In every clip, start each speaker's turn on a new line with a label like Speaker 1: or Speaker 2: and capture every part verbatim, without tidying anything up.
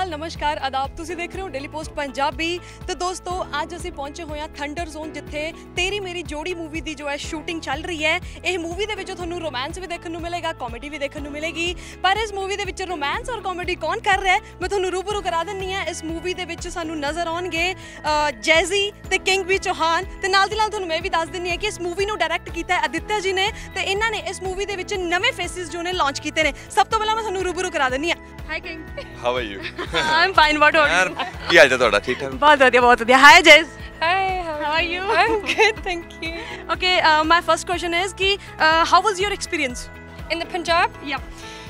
Speaker 1: अकाल, नमस्कार, आदाब। तुसीं देख रहे हो डेली पोस्ट पंजाबी। तो दोस्तों अज असीं पहुंचे हुए हैं थंडर जोन, जिथे तेरी मेरी जोड़ी मूवी की जो है शूटिंग चल रही है। यह मूवी के तुहानूं रोमांस भी देखने को मिलेगा, कॉमेडी भी देखने को मिलेगी। पर इस मूवी के रोमांस और कॉमेडी कौन कर रहा है मैं तुहानूं रूबरू करा दिंदी है। इस मूवी के सानूं नज़र आउणगे जैजी ते किंग बी चौहान। ते नाल दी नाल तुहानूं मैं भी दस दिंदी है कि इस मूवी नूं डायरैक्ट कीता है आदित्य जी ने, ते इन्हां ने इस मूवी दे विच नवे फेसिस जो ने लॉन्च कीते ने। सब तो पहला मैं तुहानूं रूबरू करा दिंदी हां। Hi King,
Speaker 2: how are you?
Speaker 1: I am fine, what about you?
Speaker 2: ਕੀ ਹਾਲ ਹੈ ਤੁਹਾਡਾ? ਠੀਕ ਠਾਕ?
Speaker 1: बहुत बढ़िया, बहुत बढ़िया। Hi Jazz,
Speaker 3: Hi, how,
Speaker 1: how are you?
Speaker 3: I'm good, thank you.
Speaker 1: Okay, uh, my first question is कि uh, how was your experience?
Speaker 3: In the Punjab,
Speaker 1: Yeah.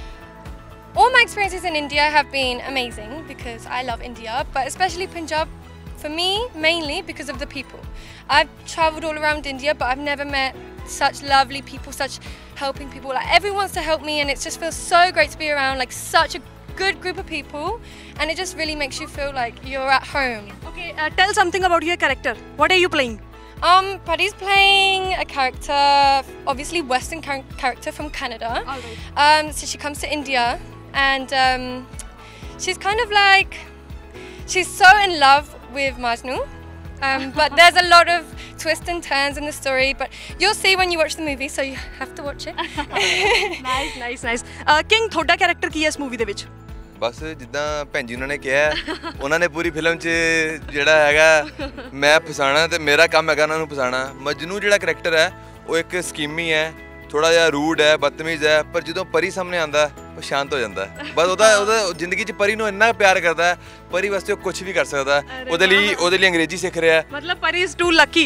Speaker 3: all my experiences in India have been amazing because I love India, but especially Punjab for me mainly because of the people. I've traveled all around India, but I've never met such lovely people, such helping people. Like everyone wants to help me, and it just feels so great to be around like such a good group of people, and it just really makes you feel like you're at home.
Speaker 1: Okay, uh, tell something about your character. What are you playing?
Speaker 3: Um, Buddy's playing a character, obviously Western char- character from Canada.
Speaker 1: Alright.
Speaker 3: Um, so she comes to India, and um, she's kind of like, she's so in love with Majnu, um, but there's a lot of twists and turns in the story. But you'll see when you watch the movie, so you have to watch it.
Speaker 1: Nice, nice, nice. Uh, King, ਤੁਹਾਡਾ character ਕੀ ਹੈ ਇਸ movie ਦੇ ਵਿੱਚ?
Speaker 2: ਬਸ ਜਿੱਦਾਂ ਭੈਣ ਜੀ ਉਹਨਾਂ ਨੇ ਕਿਹਾ, ਉਹਨਾਂ ਨੇ ਪੂਰੀ ਫਿਲਮ 'ਚ ਜਿਹੜਾ ਹੈਗਾ ਮੈਂ ਫਸਾਣਾ ਤੇ ਮੇਰਾ ਕੰਮ ਹੈਗਾ ਉਹਨਾਂ ਨੂੰ ਫਸਾਣਾ। ਮਜਨੂ ਜਿਹੜਾ ਕਰੈਕਟਰ ਹੈ ਉਹ ਇੱਕ ਸਕੀਮੀ ਹੈ, ਥੋੜਾ ਜਿਹਾ ਰੂਡ ਹੈ, ਬਦਤਮੀਜ਼ ਹੈ, ਪਰ ਜਦੋਂ ਪਰੀ ਸਾਹਮਣੇ ਆਉਂਦਾ ਉਹ ਸ਼ਾਂਤ ਹੋ ਜਾਂਦਾ ਹੈ। ਬਸ ਉਹਦਾ ਉਹਦਾ ਜ਼ਿੰਦਗੀ 'ਚ ਪਰੀ ਨੂੰ ਇੰਨਾ ਪਿਆਰ ਕਰਦਾ ਹੈ, ਪਰੀ ਵਾਸਤੇ ਉਹ ਕੁਝ ਵੀ ਕਰ ਸਕਦਾ ਹੈ। ਉਹਦੇ ਲਈ ਉਹਦੇ ਲਈ ਅੰਗਰੇਜ਼ੀ ਸਿੱਖ ਰਿਹਾ ਹੈ।
Speaker 1: ਮਤਲਬ ਪਰੀ is too lucky.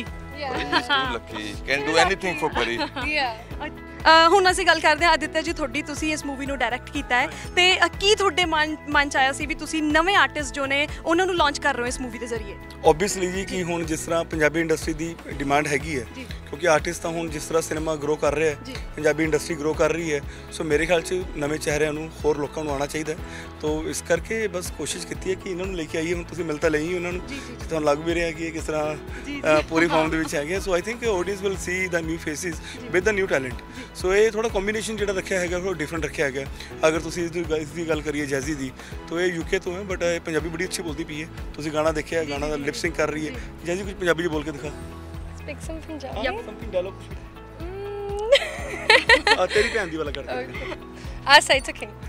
Speaker 2: Lucky can do anything for Pari.
Speaker 3: Yeah.
Speaker 1: ਹੁਣ ਅਸੀਂ ਗੱਲ ਕਰਦੇ ਹਾਂ ਆਦਿਤਿਆ ਜੀ, ਤੁਹਾਡੀ ਤੁਸੀਂ ਇਸ ਮੂਵੀ ਨੂੰ ਡਾਇਰੈਕਟ ਕੀਤਾ ਹੈ, ਤੇ ਕੀ ਤੁਹਾਡੇ ਮਨ ਮਨ 'ਚ ਆਇਆ ਸੀ ਵੀ ਤੁਸੀਂ ਨਵੇਂ ਆਰਟਿਸਟ ਜੋ ਨੇ ਉਹਨਾਂ ਨੂੰ ਲਾਂਚ ਕਰ ਰਹੇ ਹੋ ਇਸ ਮੂਵੀ ਦੇ ਜ਼ਰੀਏ?
Speaker 4: ਓਬਵੀਅਸਲੀ ਜੀ ਕਿ ਹੁਣ ਜਿਸ ਤਰ੍ਹਾਂ ਪੰਜਾਬੀ ਇੰਡਸਟਰੀ ਦੀ ਡਿਮਾਂਡ ਹੈਗੀ ਹੈ, ਕਿਉਂਕਿ ਆਰਟਿਸਟ ਤਾਂ ਹੁਣ ਜਿਸ ਤਰ੍ਹਾਂ ਸਿਨੇਮਾ ਗਰੋ ਕਰ ਰਿਹਾ ਹੈ, ਪੰਜਾਬੀ ਇੰਡਸਟਰੀ ਗਰੋ ਕਰ ਰਹੀ ਹੈ, ਸੋ ਮੇਰੇ ਖਿਆਲ 'ਚ ਨਵੇਂ ਚਿਹਰਿਆਂ ਨੂੰ ਹੋਰ ਲੋਕਾਂ ਨੂੰ ਆਉਣਾ ਚਾਹੀਦਾ। ਤੋ ਇਸ ਕਰਕੇ ਬਸ ਕੋਸ਼ਿਸ਼ ਕੀਤੀ ਹੈ ਕਿ ਇਹਨਾਂ ਨੂੰ ਲੈ ਕੇ ਆਈਏ। ਹੁਣ ਤੁਸੀਂ ਮਿਲ ਤਾਂ ਲਈ ਉਹਨਾਂ ਨੂੰ, ਤੁਹਾਨੂੰ ਲੱਗ ਵੀ ਰਿਹਾ ਕਿ ਇਹ ਕਿਸ ਤਰ੍ਹਾਂ ਪੂਰੀ ਫਾਰਮ ਦੇ ਵਿੱਚ ਹੈਗੇ। So I think audience will see the new faces with the new talent. So ਇਹ ਥੋੜਾ ਕੰਬੀਨੇਸ਼ਨ ਜਿਹੜਾ ਰੱਖਿਆ ਹੈਗਾ ਉਹ ਡਿਫਰੈਂਟ ਰੱਖਿਆ ਹੈਗਾ। ਅਗਰ ਤੁਸੀਂ ਇਸ ਦੀ ਇਸ ਦੀ ਗੱਲ ਕਰੀਏ ਜੈਜ਼ੀ ਦੀ, ਤਾਂ ਇਹ ਯੂਕੇ ਤੋਂ ਹੈ, ਬਟ ਇਹ ਪੰਜਾਬੀ ਬੜੀ ਅੱਛੀ ਬੋਲਦੀ ਪਈ ਹੈ। ਤੁਸੀਂ ਗਾਣਾ ਦੇਖਿਆ, ਗਾਣਾ ਦਾ ਲਿਪਸਿੰਗ ਕਰ ਰਹੀ ਹੈ। ਜੈਜ਼ੀ ਕੁਝ ਪੰਜਾਬੀ 'ਚ ਬੋਲ ਕੇ ਦਿਖਾ।
Speaker 3: Speak some Punjabi.
Speaker 1: Yep.
Speaker 4: Something dialogue
Speaker 3: Mm.
Speaker 4: ਆ ਤੇਰੀ ਭੈਣ ਦੀ ਵਾਲਾ ਕਰਦੇ।
Speaker 3: I say to King.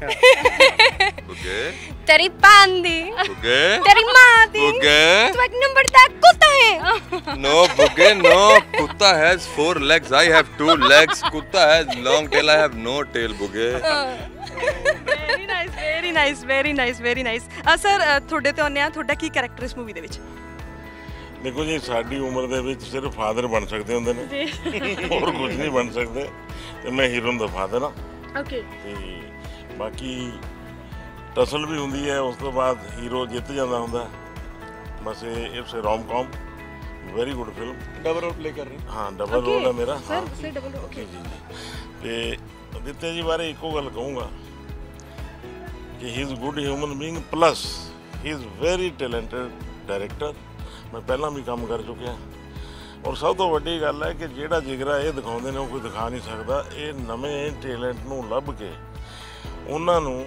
Speaker 2: Okay
Speaker 3: तेरी भैन दी,
Speaker 2: ਓਕੇ
Speaker 3: तेरी माँ दी,
Speaker 2: ਓਕੇ
Speaker 3: तू एक नंबर का कुत्ता है.
Speaker 2: No, Bugge, no. Kutta has four legs. I have two legs. Kutta has long tail. I have no tail, Bugge.
Speaker 1: Very nice, very nice, very nice, very nice. Sir ਤੁਹਾਡੇ ਤੇ ਆਉਂਦੇ ਆ, ਤੁਹਾਡਾ ਕੀ ਕੈਰੈਕਟਰ ਇਸ movie ਦੇ ਵਿੱਚ?
Speaker 5: ਦੇਖੋ ਜੀ, ਸਾਡੀ ਉਮਰ ਦੇ ਵਿੱਚ ਸਿਰਫ ਫਾਦਰ ਬਣ ਸਕਦੇ ਹੁੰਦੇ ਨੇ, ਹੋਰ ਕੁਝ ਨਹੀਂ ਬਣ ਸਕਦੇ, ਤੇ ਮੈਂ ਹੀਰੋ ਦਾ ਫਾਦਰ ਹਾਂ।
Speaker 1: ਓਕੇ।
Speaker 5: ਤੇ ਬਾਕੀ ਟਸਲ ਵੀ ਹੁੰਦੀ ਹੈ, ਉਸ ਤੋਂ ਬਾਅਦ ਹੀਰੋ ਜਿੱਤ ਜਾਂਦਾ ਹੁੰਦਾ। ਬਸ ਇਹ it's a rom com, very good film.
Speaker 4: Double role play ਕਰ ਰਹੇ
Speaker 5: ਹਾਂ, ਡਬਲ ਰੋਲ ਹੈ ਮੇਰਾ। ਹਾਂ
Speaker 1: ਸਰ ਸੇ ਡਬਲ ਓਕੇ
Speaker 5: ਜੀ ਜੀ। ਤੇ ਆਦਿਤਿਆ ਜੀ ਬਾਰੇ ਇੱਕੋ ਗੱਲ ਕਹੂੰਗਾ ਕਿ he is good human being, plus he is very talented director. ਮੈਂ ਪਹਿਲਾਂ ਵੀ ਕੰਮ ਕਰ ਚੁੱਕਿਆ, ਔਰ ਸਭ ਤੋਂ ਵੱਡੀ ਗੱਲ ਹੈ ਕਿ ਜਿਹੜਾ ਜਿਗਰਾ ਇਹ ਦਿਖਾਉਂਦੇ ਨੇ ਉਹ ਕੋਈ ਦਿਖਾ ਨਹੀਂ ਸਕਦਾ। ਇਹ ਨਵੇਂ ਟੈਲੈਂਟ ਨੂੰ ਲੱਭ ਕੇ ਉਹਨਾਂ ਨੂੰ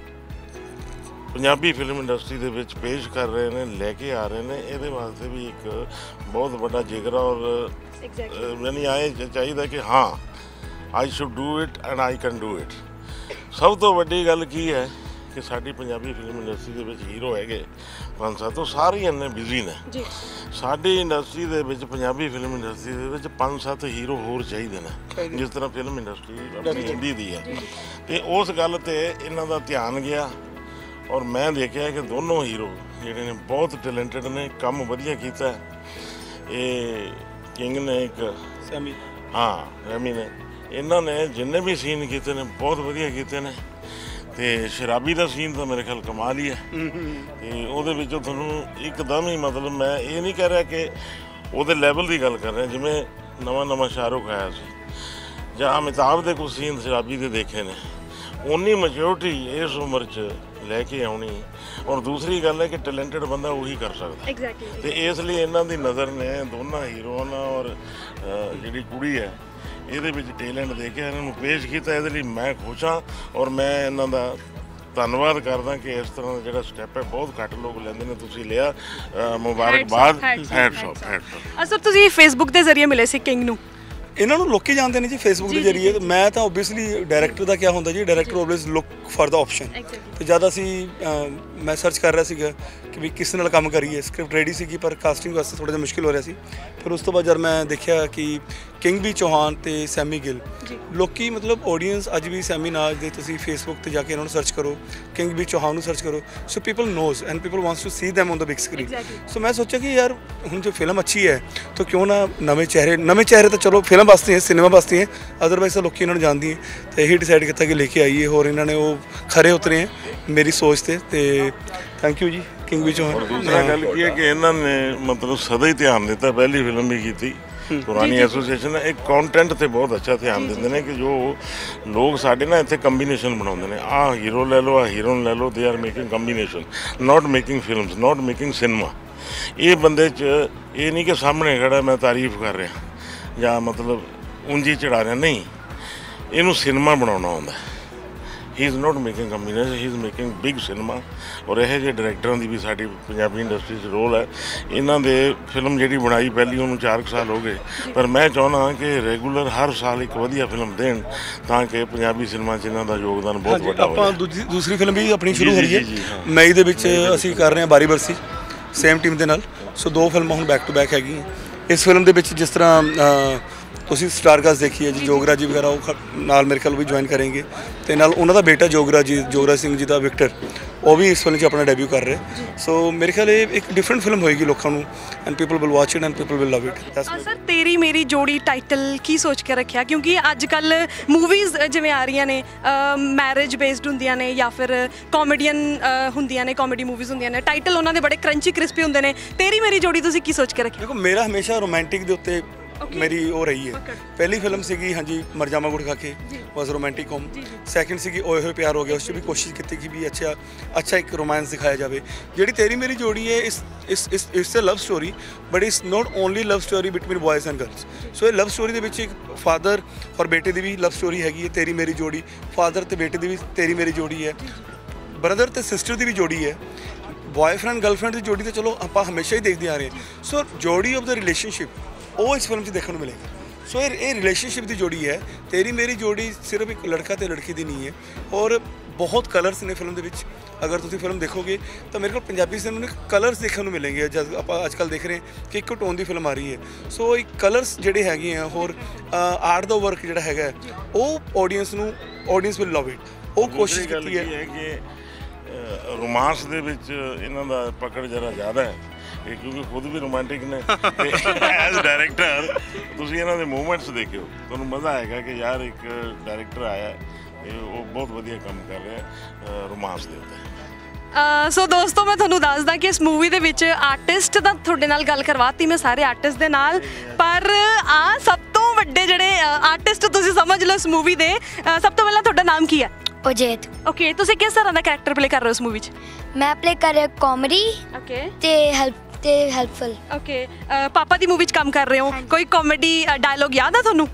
Speaker 5: ਪੰਜਾਬੀ ਫਿਲਮ ਇੰਡਸਟਰੀ ਦੇ ਵਿੱਚ ਪੇਸ਼ ਕਰ ਰਹੇ ਨੇ, ਲੈ ਕੇ ਆ ਰਹੇ ਨੇ। ਇਹਦੇ ਵਾਸਤੇ ਵੀ ਇੱਕ ਬਹੁਤ ਵੱਡਾ ਜਿਗਰਾ ਔਰ ਯਾਨੀ ਆਏ ਚਾਹੀਦਾ ਕਿ ਹਾਂ I should do it and I can do it. ਸਭ ਤੋਂ ਵੱਡੀ ਗੱਲ ਕੀ ਹੈ ਕਿ ਸਾਡੀ ਪੰਜਾਬੀ ਫਿਲਮ ਇੰਡਸਟਰੀ ਦੇ ਵਿੱਚ ਹੀਰੋ ਹੈਗੇ ਪੰਜ ਸੱਤ, ਉਹ ਸਾਰੇ ਇੰਨੇ ਬਿਜ਼ੀ ਨੇ। ਸਾਡੀ ਇੰਡਸਟਰੀ ਦੇ ਵਿੱਚ, ਪੰਜਾਬੀ ਫਿਲਮ ਇੰਡਸਟਰੀ ਦੇ ਵਿੱਚ ਪੰਜ ਸੱਤ ਹੀਰੋ ਹੋਰ ਚਾਹੀਦੇ ਨੇ, ਜਿਸ ਤਰ੍ਹਾਂ ਫਿਲਮ ਇੰਡਸਟਰੀ ਆਪਣੀ ਹਿੰਦੀ ਦੀ ਹੈ। ਤੇ ਉਸ ਗੱਲ 'ਤੇ ਇਹਨਾਂ ਦਾ ਧਿਆਨ ਗਿਆ, ਔਰ ਮੈਂ ਦੇਖਿਆ ਕਿ ਦੋਨੋਂ ਹੀਰੋ ਜਿਹੜੇ ਨੇ ਬਹੁਤ ਟੈਲੈਂਟਡ ਨੇ, ਕੰਮ ਵਧੀਆ ਕੀਤਾ। ਇਹ ਕਿੰਗ ਨੇ ਇੱਕ
Speaker 4: ਸੈਮੀ,
Speaker 5: ਹਾਂ ਰੈਮੀ ਨੇ, ਇਹਨਾਂ ਨੇ ਜਿੰਨੇ ਵੀ ਸੀਨ ਕੀਤੇ ਨੇ ਬਹੁਤ ਵਧੀਆ ਕੀਤੇ ਨੇ। ਤੇ ਸ਼ਰਾਬੀ ਦਾ ਸੀਨ ਤਾਂ ਮੇਰੇ ਖਿਆਲ ਕਮਾਲ ਹੀ ਹੈ। ਤੇ ਉਹਦੇ ਵਿੱਚੋਂ ਤੁਹਾਨੂੰ ਇੱਕਦਮ ਹੀ, ਮਤਲਬ ਮੈਂ ਇਹ ਨਹੀਂ ਕਹਿ ਰਿਹਾ ਕਿ ਉਹਦੇ ਲੈਵਲ ਦੀ ਗੱਲ ਕਰ ਰਿਹਾ, ਜਿਵੇਂ ਨਵਾਂ ਨਵਾਂ ਸ਼ਾਹਰੁਖ ਆਇਆ ਸੀ ਜਾਂ ਅਮਿਤਾਭ ਦੇ ਕੁਝ ਸੀਨ ਸ਼ਰਾਬੀ ਦੇ ਦੇਖੇ ਨੇ, ਉਨੀ ਮੈਚਿਓਰਟੀ ਇਸ ਉਮਰ 'ਚ ਲੈ ਕੇ ਆਉਣੀ। ਔਰ ਦੂਸਰੀ ਗੱਲ ਹੈ ਕਿ ਟੈਲੈਂਟਡ ਬੰਦਾ ਉਹੀ ਕਰ ਸਕਦਾ।
Speaker 1: ਐਗਜ਼ੈਕਟਲੀ।
Speaker 5: ਤੇ ਇਸ ਲਈ ਇਹਨਾਂ ਦੀ ਨਜ਼ਰ ਨੇ ਦੋਨਾਂ ਹੀਰੋਆਂ ਨਾਲ, ਔਰ ਜਿਹੜੀ ਕੁੜੀ ਹੈ ਇਹਦੇ ਵਿੱਚ ਟੈਲੈਂਟ ਦੇ ਕੇ ਇਹਨਾਂ ਨੂੰ ਪੇਸ਼ ਕੀਤਾ। ਇਹਦੇ ਲਈ ਮੈਂ ਖੁਸ਼ ਹਾਂ, ਔਰ ਮੈਂ ਇਹਨਾਂ ਦਾ ਧੰਨਵਾਦ ਕਰਦਾ ਕਿ ਇਸ ਤਰ੍ਹਾਂ ਦਾ ਜਿਹੜਾ ਸਟੈਪ ਹੈ ਬਹੁਤ ਘੱਟ ਲੋਕ ਲੈਂਦੇ ਨੇ, ਤੁਸੀਂ ਲਿਆ, ਅ, ਮੁਬਾਰਕਬਾਦ। Hats off hats off.
Speaker 1: Sir ਤੁਸੀਂ ਫੇਸਬੁੱਕ ਦੇ ਜ਼ਰੀਏ ਮਿਲੇ ਸੀ ਕਿੰਗ ਨੂੰ?
Speaker 4: ਇਹਨਾਂ ਨੂੰ ਲੋਕੀ ਜਾਣਦੇ ਨੇ ਜੀ ਫੇਸਬੁੱਕ ਦੇ ਜ਼ਰੀਏ। ਮੈਂ ਤਾਂ ਓਬਵੀਅਸਲੀ ਡਾਇਰੈਕਟਰ ਦਾ ਕੀ ਹੁੰਦਾ ਜੀ, director always look for the option. ਤੇ ਜਦ ਅਸੀਂ ਮੈਂ ਸਰਚ ਕਰ ਰਿਹਾ ਸੀਗਾ ਕਿ ਵੀ ਕਿਸ ਨਾਲ ਕੰਮ ਕਰੀਏ, ਸਕ੍ਰਿਪਟ ਰੈਡੀ ਸੀਗੀ ਪਰ ਕਾਸਟਿੰਗ ਵਾਸਤੇ ਥੋੜ੍ਹਾ ਜਿਹਾ ਮੁਸ਼ਕਿਲ ਹੋ ਰਿਹਾ ਸੀ। ਫਿਰ ਉਸ ਤੋਂ ਬਾਅਦ ਜਦ ਮੈਂ ਦੇਖਿਆ ਕਿ ਕਿੰਗ ਵੀ ਚੌਹਾਨ ਤੇ ਸੈਮੀ ਗਿੱਲ, ਲੋਕੀ ਮਤਲਬ ਆਡੀਅנס ਅੱਜ ਵੀ ਸੈਮੀ ਨਾਜ ਦੇ ਤੁਸੀਂ ਫੇਸਬੁੱਕ ਤੇ ਜਾ ਕੇ ਇਹਨਾਂ ਨੂੰ ਸਰਚ ਕਰੋ, ਕਿੰਗ ਵੀ ਚੌਹਾਨ ਨੂੰ ਸਰਚ ਕਰੋ, so people knows and people wants to see them on the big screen। So ਮੈਂ ਸੋਚਿਆ ਕਿ ਯਾਰ ਹੁਣ ਜੋ ਫਿਲਮ ਅੱਛੀ ਹੈ ਤਾਂ ਕਿਉਂ ਨਾ ਨਵੇਂ ਚਿਹਰੇ, ਨਵੇਂ ਚਿਹਰੇ ਤਾਂ ਚਲੋ ਫਿਲਮ ਵਾਸਤੇ ਹੈ, ਸਿਨੇਮਾ ਵਾਸਤੇ ਹੈ, ਅਦਰਵਾਈਜ਼ ਤਾਂ ਲੋਕੀ ਇਹਨਾਂ ਨੂੰ ਜਾਣਦੀ ਹੈ। ਤਾਂ ਇਹੀ ਡਿਸਾਈਡ ਕੀਤਾ ਕਿ ਲੈ ਕੇ ਆਈਏ, ਹੋਰ ਇਹਨਾਂ ਨੇ ਉਹ ਖਰੇ ਉਤਰੇ ਹੈ ਮੇਰੀ ਸੋਚ ਤੇ। ਤੇ ਥੈਂਕ ਯੂ ਜੀ ਕਿੰਗ ਵੀ ਚੌਹਾਨ।
Speaker 5: ਦੂਸਰਾ ਗੱਲ ਕੀ ਹੈ ਕਿ ਇਹਨਾਂ ਨੇ ਮਤਲਬ ਸਦਾ ਹੀ ਧਿਆਨ ਦਿੱਤਾ, ਪਹਿਲੀ ਫਿਲਮ ਵੀ ਕੀਤੀ ਪੁਰਾਣੀ ਐਸੋਸੀਏਸ਼ਨ, ਇੱਕ ਕੰਟੈਂਟ ਤੇ ਬਹੁਤ ਅੱਛਾ ਧਿਆਨ ਦਿੰਦੇ ਨੇ ਕਿ ਜੋ ਲੋਕ ਸਾਡੇ ਨਾ ਇੱਥੇ ਕੰਬੀਨੇਸ਼ਨ ਬਣਾਉਂਦੇ ਨੇ, ਆਹ ਹੀਰੋ ਲੈ ਲਓ, ਆਹ ਹੀਰੋਇਨ ਲੈ ਲਓ, they are making combination, not making films, not making cinema. ਇਹ ਬੰਦੇ 'ਚ ਇਹ ਨਹੀਂ ਕਿ ਸਾਹਮਣੇ ਖੜਾ ਮੈਂ ਤਾਰੀਫ ਕਰ ਰਿਹਾ ਜਾਂ ਮਤਲਬ ਉਂਜੀ ਚੜਾ ਰਿਹਾ, ਨਹੀਂ, ਇਹਨੂੰ ਸਿਨੇਮਾ ਬਣਾਉਣਾ ਆਉਂਦਾ। He is not making combination, he is making big cinema. ਔਰ ਇਹੋ ਜਿਹੇ ਡਾਇਰੈਕਟਰਾਂ ਦੀ ਵੀ ਸਾਡੀ ਪੰਜਾਬੀ ਇੰਡਸਟਰੀ 'ਚ ਰੋਲ ਹੈ। ਇਹਨਾਂ ਦੇ ਫਿਲਮ ਜਿਹੜੀ ਬਣਾਈ ਪਹਿਲੀ ਉਹਨੂੰ ਚਾਰ ਕੁ ਸਾਲ ਹੋ ਗਏ, ਪਰ ਮੈਂ ਚਾਹੁੰਦਾ ਕਿ ਰੈਗੂਲਰ ਹਰ ਸਾਲ ਇੱਕ ਵਧੀਆ ਫਿਲਮ ਦੇਣ ਤਾਂ ਕਿ ਪੰਜਾਬੀ ਸਿਨੇਮਾ 'ਚ ਇਹਨਾਂ ਦਾ ਯੋਗਦਾਨ ਬਹੁਤ ਵੱਡਾ ਹੋਵੇ।
Speaker 4: ਆਪਾਂ ਦੂਜੀ ਦੂਸਰੀ ਫਿਲਮ ਵੀ ਆਪਣੀ ਸ਼ੁਰੂ ਹੋ ਰਹੀ ਹੈ ਮਈ ਦੇ ਵਿੱਚ, ਅਸੀਂ ਕਰ ਰਹੇ ਹਾਂ ਬਾਰੀ ਬਰਸੀ ਸੇਮ ਟੀਮ ਦੇ ਨਾਲ। ਸੋ ਦੋ ਫਿਲਮਾਂ ਹੁਣ ਬੈਕ ਟੂ ਬੈਕ ਹੈਗੀਆਂ। ਇਸ ਫਿਲਮ ਦੇ ਵਿੱਚ ਜਿਸ ਤਰ੍ਹਾਂ ਤੁਸੀਂ ਸਟਾਰਕਾਸਟ ਦੇਖੀ ਹੈ ਜੀ, ਜੋਗਰਾਜ ਜੀ ਵਗੈਰਾ ਉਹ ਨਾਲ ਮੇਰੇ ਖਿਆਲ ਵੀ ਜੁਆਇਨ ਕਰਨਗੇ, ਤੇ ਨਾਲ ਉਹਨਾਂ ਦਾ ਬੇਟਾ ਜੋਗਰਾਜ ਜੀ, ਜੋਗਰਾਜ ਸਿੰਘ ਜੀ ਦਾ ਵਿਕਟਰ, ਉਹ ਵੀ ਇਸ ਫਿਲਮ 'ਚ ਆਪਣਾ ਡੈਬਿਊ ਕਰ ਰਹੇ। ਸੋ ਮੇਰੇ ਖਿਆਲ ਇਹ ਇੱਕ ਡਿਫਰੈਂਟ ਫਿਲਮ ਹੋਏਗੀ ਲੋਕਾਂ ਨੂੰ, and people will watch it and people will love it.
Speaker 1: Sir ਤੇਰੀ ਮੇਰੀ ਜੋੜੀ ਟਾਈਟਲ ਕੀ ਸੋਚ ਕੇ ਰੱਖਿਆ? ਕਿਉਂਕਿ ਅੱਜ ਕੱਲ ਮੂਵੀਜ਼ ਜਿਵੇਂ ਆ ਰਹੀਆਂ ਨੇ ਮੈਰਿਜ ਬੇਸਡ ਹੁੰਦੀਆਂ ਨੇ ਜਾਂ ਫਿਰ ਕਾਮੇਡੀਅਨ ਹੁੰਦੀਆਂ ਨੇ, ਕਾਮੇਡੀ ਮੂਵੀਜ਼ ਹੁੰਦੀਆਂ ਨੇ, ਟਾਈਟਲ ਉਹਨਾਂ ਦੇ ਬੜੇ ਕਰੰਚੀ ਕ੍ਰਿਸਪੀ ਹੁੰਦੇ ਨੇ। ਤੇਰੀ ਮੇਰੀ ਜੋੜੀ ਤੁਸੀਂ ਕੀ ਸੋਚ ਕੇ ਰੱਖਿਆ?
Speaker 4: ਦੇਖੋ ਮੇਰਾ ਹਮੇਸ਼ਾ ਰੋਮਾਂਟਿਕ ਦੇ ਉੱਤੇ ਮੇਰੀ ਉਹ ਰਹੀ ਹੈ। ਪਹਿਲੀ ਫਿਲਮ ਸੀਗੀ ਹਾਂਜੀ ਮਰਜਾਮਾ ਗੁੜ ਖਾ ਕੇ, ਵਾਸ ਰੋਮਾਂਟਿਕ ਕੌਮ। ਸੈਕਿੰਡ ਸੀਗੀ ਓਏ ਹੋਏ ਪਿਆਰ ਹੋ ਗਿਆ, ਉਸ 'ਚ ਵੀ ਕੋਸ਼ਿਸ਼ ਕੀਤੀ ਕਿ ਵੀ ਅੱਛਾ ਅੱਛਾ ਇੱਕ ਰੋਮਾਂਸ ਦਿਖਾਇਆ ਜਾਵੇ। ਜਿਹੜੀ ਤੇਰੀ ਮੇਰੀ ਜੋੜੀ ਹੈ ਇਸ ਇਸ ਇਸ it's a love story, but it's not only love story between boys and girls. So ਇਹ ਲਵ ਸਟੋਰੀ ਦੇ ਵਿੱਚ ਇੱਕ ਫਾਦਰ ਔਰ ਬੇਟੇ ਦੀ ਵੀ ਲਵ ਸਟੋਰੀ ਹੈਗੀ ਹੈ। ਤੇਰੀ ਮੇਰੀ ਜੋੜੀ ਫਾਦਰ ਤੇ ਬੇਟੇ ਦੀ ਵੀ ਤੇਰੀ ਮੇਰੀ ਜੋੜੀ ਹੈ, ਬ੍ਰਦਰ ਤੇ ਸਿਸਟਰ ਦੀ ਵੀ ਜੋੜੀ ਹੈ, ਬॉयਫ੍ਰੈਂਡ ਗਰਲਫ੍ਰੈਂਡ ਦੀ ਜੋੜੀ ਤਾਂ ਚਲੋ ਆਪਾਂ ਹਮੇਸ਼ਾ ਹੀ ਦੇਖਦੇ ਆ ਰਹੇ ਹਾਂ। ਸੋ ਜੋੜੀ ਆਫ ਦਾ ਰਿਲੇਸ਼ਨਸ਼ਿਪ ਉਹ ਇਸ ਫਿਲਮ 'ਚ ਦੇਖਣ ਨੂੰ ਮਿਲੇਗਾ। ਸੋ ਇਹ ਇਹ ਰਿਲੇਸ਼ਨਸ਼ਿਪ ਦੀ ਜੋੜੀ ਹੈ। ਤੇਰੀ ਮੇਰੀ ਜੋੜੀ ਸਿਰਫ ਇੱਕ ਲੜਕਾ ਤੇ ਲੜਕੀ ਦੀ ਨਹੀਂ ਹੈ, ਔਰ ਬਹੁਤ ਕਲਰਸ ਨੇ ਫਿਲਮ ਦੇ ਵਿੱਚ। ਅਗਰ ਤੁਸੀਂ ਫਿਲਮ ਦੇਖੋਗੇ ਤਾਂ ਮੇਰੇ ਕੋਲ ਪੰਜਾਬੀ ਸਿਨੇਮਾ ਨੂੰ ਕਲਰਸ ਦੇਖਣ ਨੂੰ ਮਿਲਣਗੇ। ਜਦ ਆਪਾਂ ਅੱਜ ਕੱਲ੍ਹ ਦੇਖ ਰਹੇ ਕਿ ਇੱਕੋ ਟੋਨ ਦੀ ਫਿਲਮ ਆ ਰਹੀ ਹੈ। ਸੋ ਇੱਕ ਕਲਰਸ ਜਿਹੜੇ ਹੈਗੇ ਆ, ਹੋਰ ਆਰਟ ਦਾ ਵਰਕ ਜਿਹੜਾ ਹੈਗਾ ਉਹ ਆਡੀਅנס ਨੂੰ ਆਡੀਅנס ਵਿਲ ਲਵ ਇਟ। ਉਹ ਕੋਸ਼ਿਸ਼ ਕੀਤੀ ਹੈ
Speaker 5: ਕਿ ਰੋਮਾਂਸ ਦੇ ਵਿੱਚ ਇਹਨਾਂ ਦਾ ਪਕੜ ਜ਼ਰਾ ਜ਼ਿਆਦਾ ਹੈ, ਇਹ ਕਿਉਂਕਿ ਖੁਦ ਵੀ ਰੋਮਾਂਟਿਕ ਨੇ ਤੇ ਐਜ਼ ਡਾਇਰੈਕਟਰ ਤੁਸੀਂ ਇਹਨਾਂ ਦੇ ਮੂਵਮੈਂਟਸ ਦੇਖਿਓ, ਤੁਹਾਨੂੰ ਮਜ਼ਾ ਆਏਗਾ ਕਿ ਯਾਰ ਇੱਕ ਡਾਇਰੈਕਟਰ ਆਇਆ ਤੇ ਉਹ ਬਹੁਤ ਵਧੀਆ ਕੰਮ ਕਰ ਰਿਹਾ ਰੋਮਾਂਸ ਦੇ ਉੱਤੇ।
Speaker 1: ਸੋ ਦੋਸਤੋ ਮੈਂ ਤੁਹਾਨੂੰ ਦੱਸਦਾ ਕਿ ਇਸ ਮੂਵੀ ਦੇ ਵਿੱਚ ਆਰਟਿਸਟ ਦਾ ਤੁਹਾਡੇ ਨਾਲ ਗੱਲ ਕਰਵਾਤੀ ਮੈਂ ਸਾਰੇ ਆਰਟਿਸਟ ਦੇ ਨਾਲ, ਪਰ ਆ ਸਭ ਤੋਂ ਵੱਡੇ ਜਿਹੜੇ ਆਰਟਿਸਟ ਤੁਸੀਂ ਸਮਝ ਲਓ ਇਸ ਮੂਵੀ ਦੇ। ਸਭ ਤੋਂ ਪਹਿਲਾਂ ਤੁਹਾਡਾ ਨਾਮ ਕੀ ਹੈ?
Speaker 6: ਉਜੈਤ।
Speaker 1: ਓਕੇ, ਤੁਸੀਂ ਕਿਸ ਤਰ੍ਹਾਂ ਦਾ ਕੈਰੈਕਟਰ ਪਲੇ ਕਰ ਰਹੇ ਹੋ ਇਸ ਮੂਵੀ 'ਚ?
Speaker 6: ਮੈਂ ਪਲੇ ਕਰ ਰਿਹਾ ਕਾਮੇਡੀ
Speaker 1: ਓਕੇ
Speaker 6: ਤੇ ਹੈਲਪ ਤੇ ਹੈਲਪਫੁਲ।
Speaker 1: ਓਕੇ, ਪਾਪਾ ਦੀ ਮੂਵੀ 'ਚ ਕੰਮ ਕਰ ਰਹੇ ਹੋ, ਕੋਈ ਕਾਮੇਡੀ ਡਾਇਲੋਗ ਯਾਦ ਆ ਤੁਹਾਨੂੰ?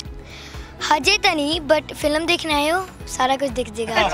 Speaker 6: ਹਜੇ ਤਾਂ ਨਹੀਂ, ਬਟ ਫਿਲਮ ਦੇਖਣ ਆਏ ਹੋ ਸਾਰਾ ਕੁਝ ਦਿਖ ਜਾਏਗਾ।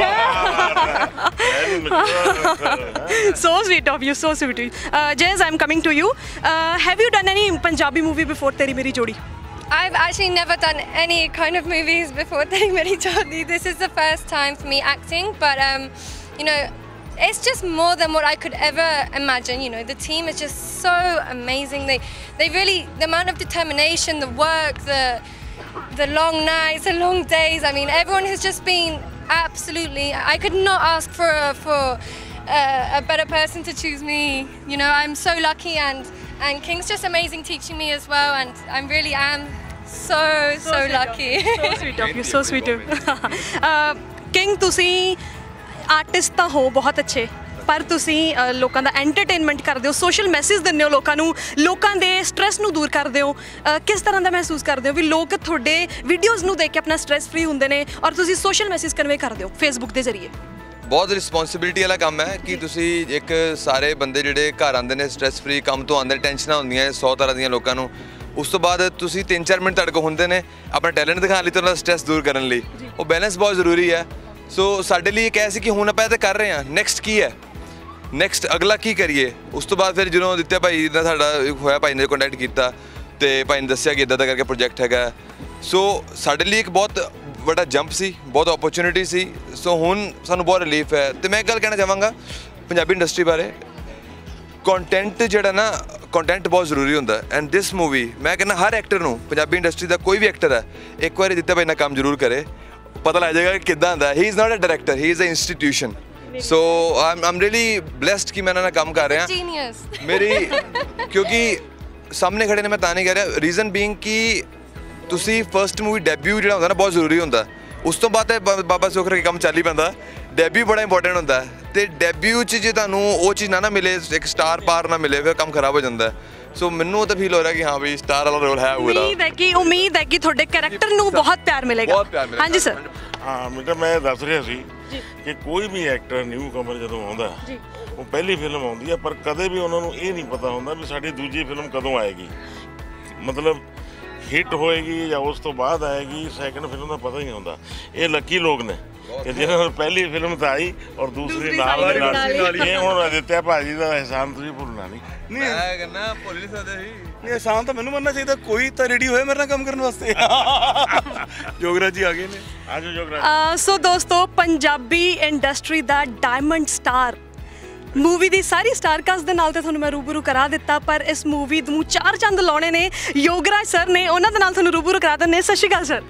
Speaker 1: So sweet of you, so sweet of you. Uh, Jez, I'm coming to you. Uh, have you done any Punjabi movie before Teri Meri Jodi?
Speaker 3: I've actually never done any kind of movies before Teri Meri Jodi. This is the first time for me acting, but um, you know, it's just more than what I could ever imagine. You know, the team is just so amazing. They, they really, the amount of determination, the work, the, the long nights, the long days. I mean, everyone has just been absolutely. I could not ask for for uh, a better person to choose me. You know, I'm so lucky, and and King's just amazing teaching me as well, and I'm really am. So, so, so lucky.
Speaker 1: So sweet of you, so sweet of you. uh, King, ਤੁਸੀਂ artist ਤਾਂ ਹੋ ਬਹੁਤ ਅੱਛੇ, ਪਰ ਤੁਸੀਂ ਲੋਕਾਂ ਦਾ entertainment ਕਰਦੇ ਹੋ, ਸੋਸ਼ਲ ਮੈਸੇਜ ਦਿੰਦੇ ਹੋ ਲੋਕਾਂ ਨੂੰ, ਲੋਕਾਂ ਦੇ ਸਟ੍ਰੈਸ ਨੂੰ ਦੂਰ ਕਰਦੇ ਹੋ। ਕਿਸ ਤਰ੍ਹਾਂ ਦਾ ਮਹਿਸੂਸ ਕਰਦੇ ਹੋ ਵੀ ਲੋਕ ਤੁਹਾਡੇ ਵੀਡੀਓਜ਼ ਨੂੰ ਦੇਖ ਕੇ ਆਪਣਾ ਸਟ੍ਰੈਸ ਫ੍ਰੀ ਹੁੰਦੇ ਨੇ ਔਰ ਤੁਸੀਂ ਸੋਸ਼ਲ ਮੈਸੇਜ ਕਨਵੇ ਕਰਦੇ ਹੋ ਫੇਸਬੁੱਕ ਦੇ ਜ਼ਰੀਏ?
Speaker 2: ਬਹੁਤ ਰਿਸਪੌਂਸਿਬਿਲਿਟੀ ਵਾਲਾ ਕੰਮ ਹੈ ਕਿ ਤੁਸੀਂ ਇੱਕ ਸਾਰੇ ਬੰਦੇ ਜਿਹੜੇ ਘਰ ਆਉਂਦੇ ਨੇ ਸਟ੍ਰੈਸ ਫ੍ਰੀ ਕੰਮ ਤੋਂ ਆਉਂਦੇ, ਟੈਨਸ਼ਨਾਂ ਹੁੰਦੀਆਂ ਸੌ ਤਰ੍ਹਾਂ ਦੀਆਂ ਲੋਕਾਂ ਨੂੰ, ਉਸ ਤੋਂ ਬਾਅਦ ਤੁਸੀਂ ਤਿੰਨ ਚਾਰ ਮਿੰਟ ਤੁਹਾਡੇ ਕੋਲ ਹੁੰਦੇ ਨੇ ਆਪਣਾ ਟੈਲੈਂਟ ਦਿਖਾਉਣ ਲਈ ਤੇ ਉਹਨਾਂ ਦਾ ਸਟ੍ਰੈਸ ਦੂਰ ਕਰਨ ਲਈ। ਉਹ ਬੈਲੈਂਸ ਬਹੁਤ ਜ਼ਰੂਰੀ ਹੈ। ਸੋ ਸਾਡੇ ਲਈ ਇਹ ਕਹਿ ਸੀ ਕਿ ਹੁਣ ਆਪਾਂ ਇਹ ਤਾਂ ਕਰ ਰਹੇ ਹਾਂ, ਨੈਕਸਟ ਕੀ ਹੈ, ਨੈਕਸਟ ਅਗਲਾ ਕੀ ਕਰੀਏ। ਉਸ ਤੋਂ ਬਾਅਦ ਫਿਰ ਜਦੋਂ ਦਿੱਤਿਆ ਭਾਈ ਦਾ ਸਾਡਾ ਹੋਇਆ, ਭਾਈ ਨੇ ਕੰਟੈਕਟ ਕੀਤਾ ਤੇ ਭਾਈ ਨੇ ਦੱਸਿਆ ਕਿ ਇੱਦਾਂ ਦਾ ਕਰਕੇ ਪ੍ਰੋਜੈਕਟ ਹੈਗਾ। ਸੋ ਸਾਡੇ ਲਈ ਇੱਕ ਬਹੁਤ ਵੱਡਾ ਜੰਪ ਸੀ, ਬਹੁਤ ਓਪਰਚੁਨਿਟੀ ਸੀ। ਸੋ ਹੁਣ ਸਾਨੂੰ ਬਹੁਤ ਰਿਲੀਫ ਹੈ। ਤੇ ਮੈਂ ਇੱਕ ਗੱਲ ਕਹਿਣਾ ਚਾਹਾਂਗਾ ਪੰਜਾਬੀ ਇੰਡਸਟਰੀ ਬਾਰੇ, ਕੰਟੈਂਟ ਜਿਹੜਾ ਨਾ, ਕੰਟੈਂਟ ਬਹੁਤ ਜ਼ਰੂਰੀ ਹੁੰਦਾ। ਐਂਡ ਦਿਸ ਮੂਵੀ ਮੈਂ ਕਹਿੰਦਾ ਹਰ ਐਕਟਰ ਨੂੰ, ਪੰਜਾਬੀ ਇੰਡਸਟਰੀ ਦਾ ਕੋਈ ਵੀ ਐਕਟਰ ਹੈ, ਇੱਕ ਵਾਰੀ ਦਿੱਤਾ ਭਾਈ ਨਾਲ ਕੰਮ ਜ਼ਰੂਰ ਕਰੇ, ਪਤਾ ਲੱਗ ਜਾਏਗਾ ਕਿ ਕਿੱਦਾਂ ਹੁੰਦਾ। He is not a director, he is a institution. So I am really blessed ਕਿ ਮੈਂ ਇਹਨਾਂ ਨਾਲ ਕੰਮ ਕਰ ਰਿਹਾ।
Speaker 3: Genius.
Speaker 2: ਮੇਰੀ ਕਿਉਂਕਿ ਸਾਹਮਣੇ ਖੜੇ ਨੇ, ਮੈਂ ਤਾਂ ਨਹੀਂ ਕਹਿ ਰਿਹਾ, ਰੀਜ਼ਨ ਬੀਇੰਗ ਕਿ ਤੁਸੀਂ ਫਸਟ ਮੂਵੀ ਡੈਬਿਊ ਜਿਹੜਾ ਹੁੰਦਾ ਨਾ ਬਹੁਤ ਜ਼ਰੂਰੀ ਹੁੰਦਾ। ਉਸ ਤੋਂ ਬਾਅਦ ਬਾਬਾ ਸੁੱਖ ਰੱਖੇ ਕੰਮ ਚੱਲ ਹੀ ਪੈਂਦਾ। ਡੈਬਿਊ ਬੜਾ ਇੰਪੋਰਟੈਂਟ ਹੁੰਦਾ ਤੇ ਡੈਬਿਊ 'ਚ ਜੇ ਤੁਹਾਨੂੰ ਉਹ ਚੀਜ਼ ਨਾ ਨਾ ਮਿਲੇ, ਇੱਕ ਸਟਾਰ ਪਾਰ ਨਾ ਮਿਲੇ, ਫਿਰ ਕੰਮ ਖਰਾਬ ਹੋ ਜਾਂਦਾ। ਸੋ ਮੈਨੂੰ ਤਾਂ ਫੀਲ ਹੋ ਰਿਹਾ ਕਿ ਹਾਂ ਵੀ ਸਟਾਰ ਵਾਲਾ ਰੋਲ ਹੈ ਉਹਦਾ।
Speaker 1: ਉਮੀਦ ਹੈ ਕਿ ਉਮੀਦ ਹੈ ਕਿ ਤੁਹਾਡੇ ਕੈਰੈਕਟਰ ਨੂੰ ਬਹੁਤ ਪਿਆਰ ਮਿਲੇਗਾ।
Speaker 2: ਬਹੁਤ ਪਿਆਰ ਮਿਲੇਗਾ।
Speaker 1: ਹਾਂਜੀ ਸਰ।
Speaker 5: ਹਾਂ ਬੇਟਾ, ਮੈਂ ਦੱਸ ਰਿਹਾ ਸੀ ਕਿ ਕੋਈ ਵੀ ਐਕਟਰ ਨਿਊ ਕਮਰ ਜਦੋਂ ਆਉਂਦਾ, ਉਹ ਪਹਿਲੀ ਫਿਲਮ ਆਉਂਦੀ ਹੈ, ਪਰ ਕਦੇ ਵੀ ਉਹਨਾਂ ਨੂੰ ਇਹ ਨਹੀਂ ਪਤਾ ਹੁੰਦਾ ਵੀ ਸਾਡੀ ਦੂਜੀ ਫਿਲਮ ਕਦੋਂ ਆਏਗੀ, ਮਤਲਬ ਹਿੱਟ ਹੋਏਗੀ ਜਾਂ ਉਸ ਤੋਂ ਬਾਅਦ ਆਏਗੀ, ਸੈਕਿੰਡ ਫਿਲਮ ਦਾ ਪਤਾ ਹੀ ਨਹੀਂ ਹੁੰਦਾ। ਇਹ ਲੱਕੀ ਲੋਕ ਨੇ ਕਿ ਜਿਹਨਾਂ ਨੂੰ ਪਹਿਲੀ ਫਿਲਮ ਤਾਂ ਆਈ ਔਰ ਦੂਸਰੀ ਨਾਲ ਦੇ ਨਾਲ। ਇਹ ਹੁਣ ਦਿੱਤਿਆ ਭਾਜੀ ਦਾ ਅਹਿਸਾਨ ਤੁਸੀਂ ਭੁੱਲਣਾ ਨਹੀਂ।
Speaker 2: ਮੈਂ ਕਹਿੰਦਾ ਭੁੱਲ ਨਹੀਂ ਸਕਦੇ ਸੀ।
Speaker 4: ਨਹੀਂ, ਆਸਾਨ ਤਾਂ ਮੈਨੂੰ ਮੰਨਣਾ ਚਾਹੀਦਾ, ਕੋਈ ਤਾਂ ਰੈਡੀ ਹੋਇਆ ਮੇਰੇ ਨਾਲ ਕੰਮ ਕਰਨ ਵਾਸਤੇ। ਜੋਗਰਾਜ ਜੀ ਆ ਗਏ ਨੇ।
Speaker 5: ਆਜੋ ਜੋਗਰਾਜ।
Speaker 1: ਸੋ ਦੋਸਤੋ, ਪੰਜਾਬੀ ਇੰਡਸਟਰੀ ਦਾ ਡਾਇਮੰਡ ਸਟਾਰ ਮੂਵੀ ਦੀ ਸਾਰੀ ਸਟਾਰ ਕਾਸਟ ਦੇ ਨਾਲ ਤੇ ਤੁਹਾਨੂੰ ਮੈਂ ਰੂਬਰੂ ਕਰਾ ਦਿੱਤਾ, ਪਰ ਇਸ ਮੂਵੀ ਨੂੰ ਚਾਰ ਚੰਦ ਲਾਉਣੇ ਨੇ ਯੋਗਰਾਜ ਸਰ ਨੇ, ਉਹਨਾਂ ਦੇ ਨਾਲ ਤੁਹਾਨੂੰ ਰੂਬਰੂ ਕਰਾ ਦਿੰਦੇ। ਸਤਿ ਸ਼੍ਰੀ ਅਕਾਲ ਸਰ।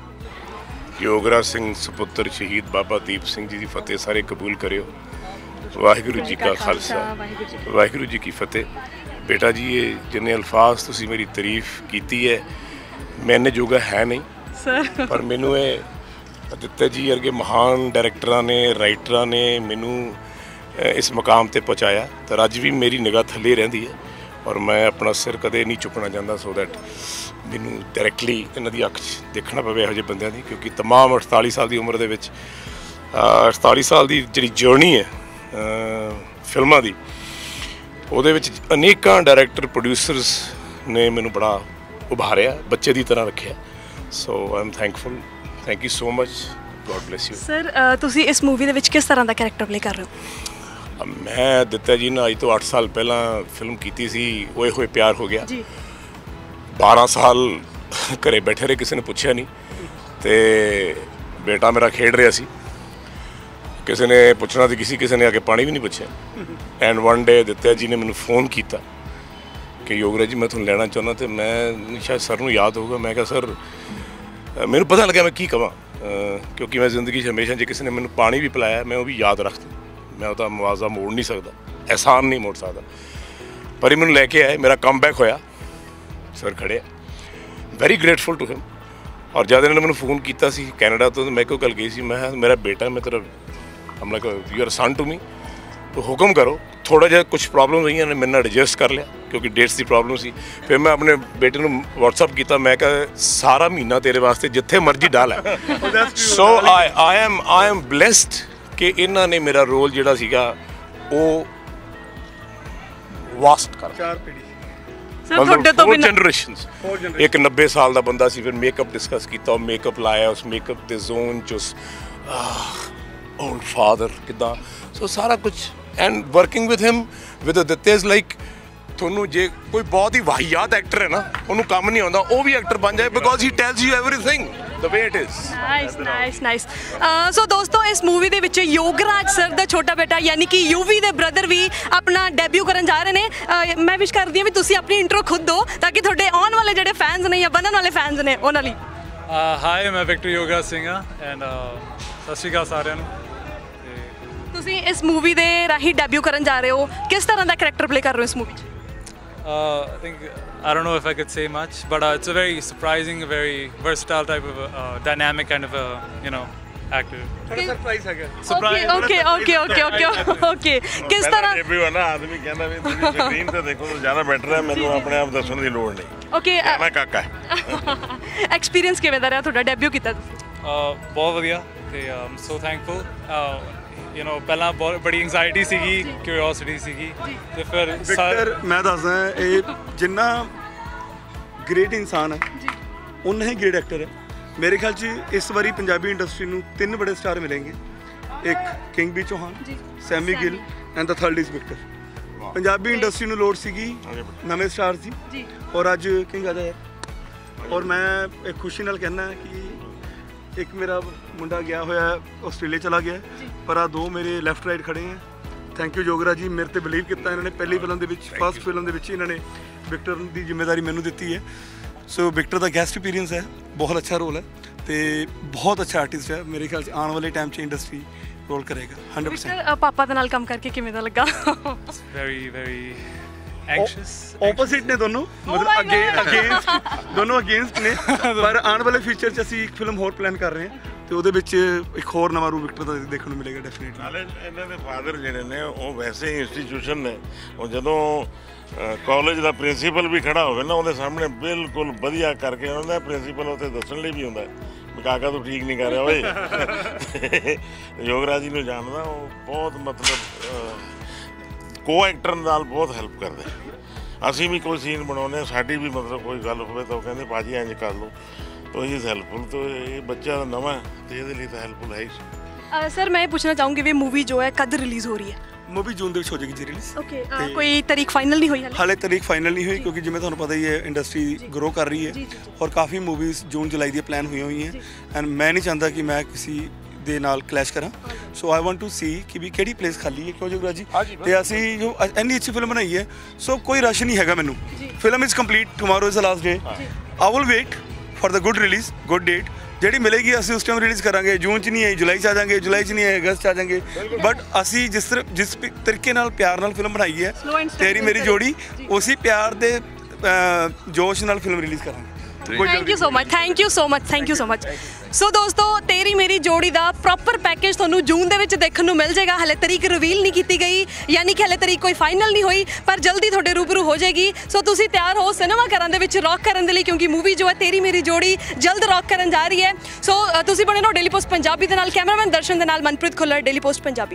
Speaker 7: ਯੋਗਰਾਜ ਸਿੰਘ ਸੁਪੁੱਤਰ ਸ਼ਹੀਦ ਬਾਬਾ ਦੀਪ ਸਿੰਘ ਜੀ ਦੀ ਫਤਿਹ ਸਾਰੇ ਕਬੂਲ ਕਰਿਓ। ਵਾਹਿਗੁਰੂ ਜੀ ਕਾ ਖਾਲਸਾ, ਵਾਹਿਗੁਰੂ ਜੀ ਕੀ ਫਤਿਹ। ਬੇਟਾ ਜੀ, ਇਹ ਜਿੰਨੇ ਅਲਫਾਜ਼ ਤੁਸੀਂ ਮੇਰੀ ਤਾਰੀਫ ਕੀਤੀ ਹੈ, ਮੈਂ ਇੰਨੇ ਜੋਗਾ ਹੈ ਨਹੀਂ
Speaker 1: ਸਰ,
Speaker 7: ਪਰ ਮੈਨੂੰ ਇਹ ਦਿੱਤੇ ਜੀ ਵਰਗੇ ਮਹਾਨ ਡਾਇਰੈਕਟਰਾਂ ਨੇ, ਰਾਈਟਰਾਂ ਨੇ ਮੈਨੂੰ ਇਸ ਮੁਕਾਮ ਤੇ ਪਹੁੰਚਾਇਆ। ਤਾਂ ਅੱਜ ਵੀ ਮੇਰੀ ਨਿਗਾਹ ਥੱਲੇ ਰਹਿੰਦੀ ਹੈ ਔਰ ਮੈਂ ਆਪਣਾ ਸਿਰ ਕਦੇ ਨਹੀਂ ਚੁੱਕਣਾ ਚਾਹੁੰਦਾ, ਸੋ ਦੈਟ ਮੈਨੂੰ ਡਾਇਰੈਕਟਲੀ ਇਹਨਾਂ ਦੀ ਅੱਖ 'ਚ ਦੇਖਣਾ ਪਵੇ ਇਹੋ ਜਿਹੇ ਬੰਦਿਆਂ ਦੀ। ਕਿਉਂਕਿ ਤਮਾਮ ਅਠਤਾਲੀ ਸਾਲ ਦੀ ਉਮਰ ਦੇ ਵਿੱਚ, ਅਠਤਾਲੀ ਸਾਲ ਦੀ ਜਿਹੜੀ ਜਰਨੀ ਹੈ ਫਿਲਮਾਂ ਦੀ, ਉਹਦੇ ਵਿੱਚ ਅਨੇਕਾਂ ਡਾਇਰੈਕਟਰ, ਪ੍ਰੋਡਿਊਸਰਸ ਨੇ ਮੈਨੂੰ ਬੜਾ ਉਭਾਰਿਆ, ਬੱਚੇ ਦੀ ਤਰ੍ਹਾਂ ਰੱਖਿਆ। So I am thankful, thank you so much, god bless you.
Speaker 1: Sir ਤੁਸੀਂ ਇਸ ਮੂਵੀ ਦੇ ਵਿੱਚ ਕਿਸ ਤਰ੍ਹਾਂ ਦਾ ਕੈਰੈਕਟਰ ਪਲੇ ਕਰ ਰਹੇ ਹੋ?
Speaker 7: ਮੈਂ ਦਿੱਤਾ ਜੀ ਨਾਲ ਅੱਜ ਤੋਂ ਅੱਠ ਸਾਲ ਪਹਿਲਾਂ ਫਿਲਮ ਕੀਤੀ ਸੀ, ਓਏ ਹੋਏ ਪਿਆਰ ਹੋ ਗਿਆ
Speaker 1: ਜੀ।
Speaker 7: ਬਾਰਾਂ ਸਾਲ ਘਰੇ ਬੈਠੇ ਰਹੇ, ਕਿਸੇ ਨੇ ਪੁੱਛਿਆ ਨਹੀਂ ਤੇ ਬੇਟਾ ਮੇਰਾ ਖੇਡ ਰਿਹਾ ਸੀ, ਕਿਸੇ ਨੇ ਪੁੱਛਣਾ ਸੀ ਕਿਸੇ ਕਿਸੇ ਨੇ ਆ ਕੇ ਪਾਣੀ ਵੀ ਨਹੀਂ ਪੁੱਛਿਆ। ਐਂਡ ਵਨ ਡੇ ਦਿੱਤਾ ਜੀ ਨੇ ਮੈਨੂੰ ਫੋਨ ਕੀਤਾ ਕਿ ਯੋਗਰਾਜ ਜੀ ਮੈਂ ਤੁਹਾਨੂੰ ਲੈਣਾ ਚਾਹੁੰਦਾ। ਤੇ ਮੈਂ ਸ਼ਾਇਦ ਸਰ ਨੂੰ ਯਾਦ ਹੋਊਗਾ, ਮੈਂ ਕਿਹਾ ਸਰ ਮੈਨੂੰ ਪਤਾ ਲੱਗਿਆ ਮੈਂ ਕੀ ਕਵਾਂ, ਕਿਉਂਕਿ ਮੈਂ ਜ਼ਿੰਦਗੀ 'ਚ ਹਮੇਸ਼ਾ ਜੇ ਕਿਸੇ ਨੇ ਮੈਨੂੰ ਪਾਣੀ ਵੀ ਪਿਲਾਇਆ ਮੈਂ ਉਹ ਵੀ ਯਾਦ ਰੱਖਦਾ, ਮੈਂ ਉਹਦਾ ਮੁਆਵਜ਼ਾ ਮੋੜ ਨਹੀਂ ਸਕਦਾ, ਅਹਿਸਾਨ ਨਹੀਂ ਮੋੜ ਸਕਦਾ। ਪਰ ਇਹ ਮੈਨੂੰ ਲੈ ਕੇ ਆਏ, ਮੇਰਾ ਕਮਬੈਕ ਹੋਇਆ, ਸਰ ਖੜ੍ਹੇ, ਵੈਰੀ ਗ੍ਰੇਟਫੁਲ ਟੂ ਹਿਮ। ਔਰ ਜਦ ਇਹਨਾਂ ਨੇ ਮੈਨੂੰ ਫੋਨ ਕੀਤਾ ਸੀ ਕੈਨੇਡਾ ਤੋਂ, ਮੈਂ ਕੋਈ ਗੱਲ ਗਈ ਸੀ, ਮੈਂ ਮੇਰਾ ਬੇਟਾ, ਮੈਂ ਤੇਰਾ ਹਮ like you are son to me, ਤੋ ਹੁਕਮ ਕਰੋ। ਥੋੜ੍ਹਾ ਜਿਹਾ ਕੁਛ ਪ੍ਰੋਬਲਮ ਰਹੀਆਂ ਨੇ, ਮੇਰੇ ਨਾਲ ਐਡਜਸਟ ਕਰ ਲਿਆ ਕਿਉਂਕਿ ਡੇਟਸ ਦੀ ਪ੍ਰੋਬਲਮ ਸੀ। ਫਿਰ ਮੈਂ ਆਪਣੇ ਬੇਟੇ ਨੂੰ ਵਟਸਐਪ ਕੀਤਾ, ਮੈਂ ਕਿਹਾ ਸਾਰਾ ਮਹੀਨਾ ਤੇਰੇ ਵਾਸਤੇ ਜਿੱਥੇ ਮਰਜ਼ੀ ਡਾਲ ਹੈ। So I I am I am blessed ਕਿ ਇਹਨਾਂ ਨੇ ਮੇਰਾ ਰੋਲ ਜਿਹੜਾ ਸੀਗਾ ਉਹ ਵਾਸਟ ਕਰ
Speaker 4: ਚਾਰ ਪੀੜੀ
Speaker 1: ਸਰ ਤੁਹਾਡੇ ਤੋਂ ਬਿਨਾਂ
Speaker 7: ਜਨਰੇਸ਼ਨਸ। ਇੱਕ ਨੱਬੇ ਸਾਲ ਦਾ ਬੰਦਾ ਸੀ, ਫਿਰ ਮੇਕਅਪ ਡਿਸਕਸ ਕੀਤਾ, ਉਹ ਮੇਕਅਪ ਲਾਇਆ, ਉਸ ਮੇਕਅਪ ਦੇ ਜ਼ੋਨ 'ਚ ਉਸ ਓਲਡ ਫਾਦਰ ਕਿੱਦਾਂ, ਸੋ ਸਾਰਾ ਕੁਝ। And working with him with ਦਿੱਤੇ ਇਜ਼ ਲਾਈਕ, ਤੁਹਾਨੂੰ ਜੇ ਕੋਈ ਬਹੁਤ ਹੀ ਵਾਹੀਆਤ ਐਕਟਰ ਹੈ ਨਾ, ਉਹਨੂੰ ਕੰਮ ਨਹੀਂ ਆਉਂਦਾ, ਉਹ ਵੀ ਐਕਟਰ ਬਣ ਜਾਏ because he tells you everything the way it is.
Speaker 1: Nice nice nice. So ਦੋਸਤੋ, ਇਸ ਮੂਵੀ ਦੇ ਵਿੱਚ ਯੋਗਰਾਜ ਸਰ ਦਾ ਛੋਟਾ ਬੇਟਾ ਯਾਨੀ ਕਿ ਯੂਵੀ ਦੇ ਬ੍ਰਦਰ ਵੀ ਆਪਣਾ ਡੈਬਿਊ ਕਰਨ ਜਾ ਰਹੇ ਨੇ। ਅਹ ਮੈਂ ਵਿਸ਼ ਕਰਦੀ ਹਾਂ ਵੀ ਤੁਸੀਂ ਆਪਣੀ ਇੰਟਰੋ ਖੁਦ ਦਿਓ ਤਾਂ ਕਿ ਤੁਹਾਡੇ ਆਉਣ ਵਾਲੇ ਜਿਹੜੇ ਫੈਨਸ ਨੇ ਜਾਂ ਬਣਨ ਵਾਲੇ ਫੈਨਸ ਨੇ ਉਹਨਾਂ ਲਈ।
Speaker 8: ਹਾਈ, ਮੈਂ ਵਿਕਟਰ ਯੋਗਰਾਜ ਸਿੰਘ ਹਾਂ ਐਂਡ ਸਤਿ ਸ਼੍ਰੀ ਅਕਾਲ ਸਾਰਿਆਂ ਨੂੰ।
Speaker 1: ਤੁਸੀਂ ਇਸ ਮੂਵੀ ਦੇ ਰਾਹੀਂ ਡੈਬਿਊ ਕਰਨ ਜਾ ਰਹੇ ਹੋ, ਕਿਸ ਤਰ੍ਹਾਂ ਦਾ ਕੈਰੈਕਟਰ ਪਲੇ ਕਰ ਰਹੇ ਹੋ ਇਸ ਮੂਵੀ 'ਚ?
Speaker 8: Uh, I think I don't know if I could say much, but uh, it's a very surprising, very versatile type of uh, dynamic kind of a you know actor.
Speaker 4: Surprise ਹੈਗਾ।
Speaker 1: Okay okay okay okay okay okay ਕਿਸ ਤਰ੍ਹਾਂ
Speaker 5: debut ਹੈ ਨਾ, ਆਦਮੀ ਕਹਿੰਦਾ ਵੀ ਤੁਸੀਂ screen ਤੇ ਦੇਖੋ ਤਾਂ ਜ਼ਿਆਦਾ ਬੈਟਰ ਹੈ, ਮੈਨੂੰ ਆਪਣੇ ਆਪ ਦੱਸਣ ਦੀ ਲੋੜ ਨਹੀਂ।
Speaker 1: ਓਕੇ
Speaker 5: ਮੈਂ ਕਾਕਾ
Speaker 1: ਐਕਸਪੀਰੀਅੰਸ ਕਿਵੇਂ ਦਾ ਰਿਹਾ ਤੁਹਾਡਾ ਡੈਬਿਊ ਕੀਤਾ ਤੁਸੀਂ?
Speaker 8: Uh, ਬਹੁਤ ਵਧੀਆ ਤੇ ਆਮ ਸੋ ਥੈਂਕਫੁਲ। ਯੂ نو ਪਹਿਲਾਂ ਬਹੁਤ ਬੜੀ ਐਂਗਜ਼ਾਇਟੀ ਸੀਗੀ, ਕਿਉਰਿਓਸਿਟੀ ਸੀਗੀ ਤੇ ਫਿਰ
Speaker 4: ਵਿਕਟਰ, ਮੈਂ ਦੱਸਦਾ ਇਹ ਜਿੰਨਾ ਗ੍ਰੇਟ ਇਨਸਾਨ ਹੈ ਉਨਾ ਹੀ ਗ੍ਰੇਟ ਐਕਟਰ ਹੈ। ਮੇਰੇ ਖਿਆਲ 'ਚ ਇਸ ਵਾਰੀ ਪੰਜਾਬੀ ਇੰਡਸਟਰੀ ਨੂੰ ਤਿੰਨ ਬੜੇ ਸਟਾਰ ਮਿਲਣਗੇ। ਇੱਕ King B Chauhan, Sammy Gill and the third is Victor. Punjabi industry ਨੂੰ ਲੋੜ ਸੀਗੀ ਨਵੇਂ ਸਟਾਰ ਦੀ ਜੀ, ਔਰ ਅੱਜ ਕਿੰਗ ਆ ਜਾਏ। ਔਰ ਮੈਂ ਇੱਕ ਖੁਸ਼ੀ ਨਾਲ ਕਹਿਣਾ ਕਿ ਇੱਕ ਮੇਰਾ ਮੁੰਡਾ ਗਿਆ ਹੋਇਆ ਆਸਟ੍ਰੇਲੀਆ ਚਲਾ ਗਿਆ, ਪਰ ਆ ਦੋ ਮੇਰੇ ਲੈਫਟ ਰਾਈਟ ਖੜੇ ਹੈ। ਥੈਂਕ ਯੂ ਜੋਗਰਾ ਜੀ, ਮੇਰੇ ਤੇ ਬਿਲੀਵ ਕੀਤਾ ਇਹਨਾਂ ਨੇ। ਪਹਿਲੀ ਫਿਲਮ ਦੇ ਵਿੱਚ, ਫਸਟ ਫਿਲਮ ਦੇ ਵਿੱਚ ਇਹਨਾਂ ਨੇ ਵਿਕਟਰ ਦੀ ਜ਼ਿੰਮੇਵਾਰੀ ਮੈਨੂੰ ਦਿੱਤੀ ਹੈ। ਸੋ ਵਿਕਟਰ ਦਾ ਗੈਸਟ ਅਪੀਅਰੈਂਸ ਹੈ, ਬਹੁਤ ਅੱਛਾ ਰੋਲ ਹੈ ਤੇ ਬਹੁਤ ਅੱਛਾ ਆਰਟਿਸਟ ਹੈ। ਮੇਰੇ ਖਿਆਲ 'ਚ ਆਉਣ ਵਾਲੇ ਟਾਈਮ 'ਚ ਇੰਡਸਟਰੀ ਰੋਲ ਕਰੇਗਾ ਹੰਡਰਡ ਪਰਸੈਂਟ।
Speaker 1: ਪਾਪਾ ਦੇ ਨਾਲ ਕੰਮ ਕਰਕੇ ਕਿਵੇਂ ਦਾ ਲੱਗਾ?
Speaker 8: Very, very anxious.
Speaker 4: ਆਪੋਜ਼ਿਟ ਨੇ ਦੋਨੋਂ, ਮਤਲਬ ਅੱਗੇ ਅਗੇਂਸਟ ਦੋਨੋਂ ਅਗੇਂਸਟ ਨੇ, ਪਰ ਆਉਣ ਵਾਲੇ ਫਿਊਚਰ 'ਚ ਅਸੀਂ ਇੱਕ ਫਿਲਮ ਹੋਰ ਪਲਾਨ ਕਰ ਰਹੇ ਹਾਂ ਤੇ ਉਹਦੇ ਵਿੱਚ ਇੱਕ ਹੋਰ ਨਵਾਂ ਰੂਪ ਵਿਕਟਰ ਦਾ ਦੇਖਣ ਨੂੰ ਮਿਲੇਗਾ ਡੈਫੀਨੇਟਲੀ।
Speaker 5: ਨਾਲੇ ਇਹਨਾਂ ਦੇ ਫਾਦਰ ਜਿਹੜੇ ਨੇ ਉਹ ਵੈਸੇ ਹੀ ਇੰਸਟੀਟਿਊਸ਼ਨ ਨੇ, ਉਹ ਜਦੋਂ ਕਾਲਜ ਦਾ ਪ੍ਰਿੰਸੀਪਲ ਵੀ ਖੜਾ ਹੋਵੇ ਨਾ ਉਹਦੇ ਸਾਹਮਣੇ ਬਿਲਕੁਲ ਵਧੀਆ ਕਰਕੇ ਉਹਨਾਂ ਦਾ ਪ੍ਰਿੰਸੀਪਲ ਉੱਥੇ ਦੱਸਣ ਲਈ ਵੀ ਹੁੰਦਾ ਵੀ ਕਾਕਾ ਤੂੰ ਠੀਕ ਨਹੀਂ ਕਰ ਰਿਹਾ ਓਏ। ਯੋਗਰਾਜ ਜੀ ਨੂੰ ਜਾਣਦਾ, ਉਹ ਬਹੁਤ ਮਤਲਬ ਕੋ ਐਕਟਰ ਨਾਲ ਬਹੁਤ ਹੈਲਪ ਕਰਦੇ। ਅਸੀਂ ਵੀ ਕੋਈ ਸੀਨ ਬਣਾਉਂਦੇ, ਸਾਡੀ ਵੀ ਮਤਲਬ ਕੋਈ ਗੱਲ ਹੋਵੇ ਤਾਂ ਉਹ ਕਹਿੰਦੇ ਭਾਜੀ ਇੰਝ ਕਰ ਲਓ, ਤਾਂ ਇਹ ਹੈਲਪਫੁਲ। ਤਾਂ ਇਹ ਬੱਚਾ ਨਵਾਂ ਤੇ ਇਹਦੇ ਲਈ ਤਾਂ ਹੈਲਪਫੁਲ ਹੈ ਹੀ।
Speaker 1: ਸਰ ਮੈਂ ਇਹ ਪੁੱਛਣਾ ਚਾਹੂੰਗੀ ਵੀ ਮੂਵੀ ਜੋ ਹੈ ਕਦ ਰਿਲੀਜ਼ ਹੋ ਰਹੀ ਹੈ?
Speaker 4: ਮੂਵੀ ਜੂਨ ਦੇ ਵਿੱਚ ਹੋ ਜਾਏਗੀ ਜੀ ਰਿਲੀਜ਼।
Speaker 1: ਓਕੇ, ਕੋਈ ਤਾਰੀਖ ਫਾਈਨਲ ਨਹੀਂ ਹੋਈ ਹਾਲੇ?
Speaker 4: ਹਾਲੇ ਤਾਰੀਖ ਫਾਈਨਲ ਨਹੀਂ ਹੋਈ ਕਿਉਂਕਿ ਜਿਵੇਂ ਤੁਹਾਨੂੰ ਪਤਾ ਹੀ ਹੈ ਇੰਡਸਟਰੀ ਗਰੋ ਕਰ ਰਹੀ ਹੈ ਔਰ ਕਾਫੀ ਮੂਵੀਜ਼ ਜੂਨ ਜੁਲਾਈ ਦੀਆਂ ਪਲਾਨ ਹੋਈਆਂ ਹੋਈਆਂ ਐਂਡ ਮੈਂ ਨਹੀਂ ਚਾਹੁੰਦਾ ਕਿ ਮੈਂ ਕਿਸੇ ਦੇ ਨਾਲ ਕਲੈਸ਼ ਕਰਾਂ। ਸੋ ਆਈ ਵਾਂਟ ਟੂ ਸੀ ਕਿ ਵੀ ਕਿਹੜੀ ਪਲੇਸ ਖਾਲੀ ਹੈ, ਕਿਉਂ ਜੋਗਰਾ ਜੀ? ਤੇ ਅਸੀਂ ਜੋ ਇੰਨੀ ਅੱਛੀ ਫਿਲਮ ਬਣਾਈ ਹੈ, ਸੋ ਕੋਈ ਰਸ਼ ਨਹੀਂ ਹੈਗਾ ਮੈਨੂੰ। Film is complete, tomorrow is the last day. I will wait for the good release, good date ਜਿਹੜੀ ਮਿਲੇਗੀ ਅਸੀਂ ਉਸ ਟਾਈਮ ਰਿਲੀਜ਼ ਕਰਾਂਗੇ। ਜੂਨ 'ਚ ਨਹੀਂ ਆਈ, ਜੁਲਾਈ 'ਚ ਆ ਜਾਵਾਂਗੇ, ਜੁਲਾਈ 'ਚ ਨਹੀਂ ਆਏ, ਅਗਸਤ 'ਚ ਆ ਜਾਵਾਂਗੇ। ਬਟ ਅਸੀਂ ਜਿਸ ਤਰ੍ਹਾਂ ਜਿਸ ਤਰੀਕੇ ਨਾਲ ਪਿਆਰ ਨਾਲ ਫਿਲਮ ਬਣਾਈ ਹੈ ਤੇਰੀ ਮੇਰੀ ਜੋੜੀ, ਉਸੇ ਪਿਆਰ ਦੇ ਜੋਸ਼ ਨਾਲ ਫਿਲਮ ਰਿਲੀਜ਼ ਕਰਾਂਗੇ।
Speaker 1: Thank you so much, thank you so much, thank you so much. So ਦੋਸਤੋ, ਤੇਰੀ ਮੇਰੀ ਜੋੜੀ ਦਾ ਪ੍ਰੋਪਰ ਪੈਕੇਜ ਤੁਹਾਨੂੰ ਜੂਨ ਦੇ ਵਿੱਚ ਦੇਖਣ ਨੂੰ ਮਿਲ ਜਾਏਗਾ। ਹਲੇ ਤਰੀਕ ਰਿਵੀਲ ਨਹੀਂ ਕੀਤੀ ਗਈ, ਯਾਨੀ ਕਿ ਹਲੇ ਤਰੀਕ ਕੋਈ ਫਾਈਨਲ ਨਹੀਂ ਹੋਈ, ਪਰ ਜਲਦੀ ਤੁਹਾਡੇ ਰੂਬਰੂ ਹੋ ਜਾਏਗੀ। ਸੋ ਤੁਸੀਂ ਤਿਆਰ ਹੋ ਸਿਨੇਮਾ ਘਰਾਂ ਦੇ ਵਿੱਚ ਰੌਕ ਕਰਨ ਦੇ ਲਈ, ਕਿਉਂਕਿ ਮੂਵੀ ਜੋ ਹੈ ਤੇਰੀ ਮੇਰੀ ਜੋੜੀ ਜਲਦ ਰੌਕ ਕਰਨ ਜਾ ਰਹੀ ਹੈ। ਸੋ ਤੁਸੀਂ ਬਣੇ ਰਹੋ ਡੇਲੀ ਪੋਸਟ ਪੰਜਾਬੀ ਦੇ ਨਾਲ। ਕੈਮਰਾਮੈਨ ਦਰਸ਼ਨ ਦੇ ਨਾਲ ਮਨਪ੍ਰੀਤ ਖੁੱਲਰ, ਡੇਲੀ ਪੋਸਟ ਪੰਜਾਬੀ।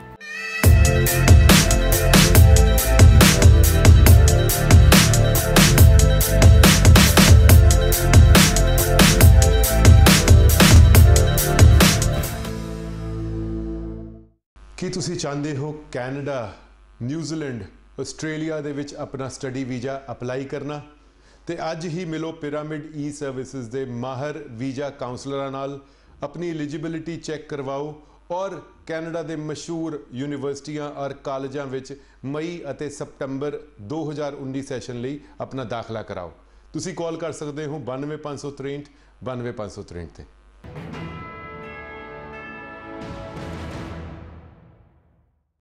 Speaker 9: ਕੀ ਤੁਸੀਂ ਚਾਹੁੰਦੇ ਹੋ ਕੈਨੇਡਾ, ਨਿਊਜ਼ੀਲੈਂਡ, ਆਸਟ੍ਰੇਲੀਆ ਦੇ ਵਿੱਚ ਆਪਣਾ ਸਟੱਡੀ ਵੀਜ਼ਾ ਅਪਲਾਈ ਕਰਨਾ? ਤੇ ਅੱਜ ਹੀ ਮਿਲੋ ਪਿਰਾਮਿਡ ਈ ਸਰਵਿਸਿਜ਼ ਦੇ ਮਾਹਰ ਵੀਜ਼ਾ ਕਾਉਂਸਲਰਾਂ ਨਾਲ। ਆਪਣੀ ਐਲੀਜੀਬਿਲਿਟੀ ਚੈੱਕ ਕਰਵਾਓ ਔਰ ਕੈਨੇਡਾ ਦੇ ਮਸ਼ਹੂਰ ਯੂਨੀਵਰਸਿਟੀਆਂ ਔਰ ਕਾਲਜਾਂ ਵਿੱਚ ਮਈ ਅਤੇ ਸਤੰਬਰ ਦੋ ਹਜ਼ਾਰ ਉੱਨੀ ਸੈਸ਼ਨ ਲਈ ਆਪਣਾ ਦਾਖਲਾ ਕਰਾਓ। ਤੁਸੀਂ ਕਾਲ ਕਰ ਸਕਦੇ ਹੋ ਬਾਨਵੇਂ ਪੰਜ ਸੌ ਤ੍ਰੇਹਠ ਬਾਨਵੇਂ ਪੰਜ ਸੌ ਤ੍ਰੇਹਠ ਤੇ।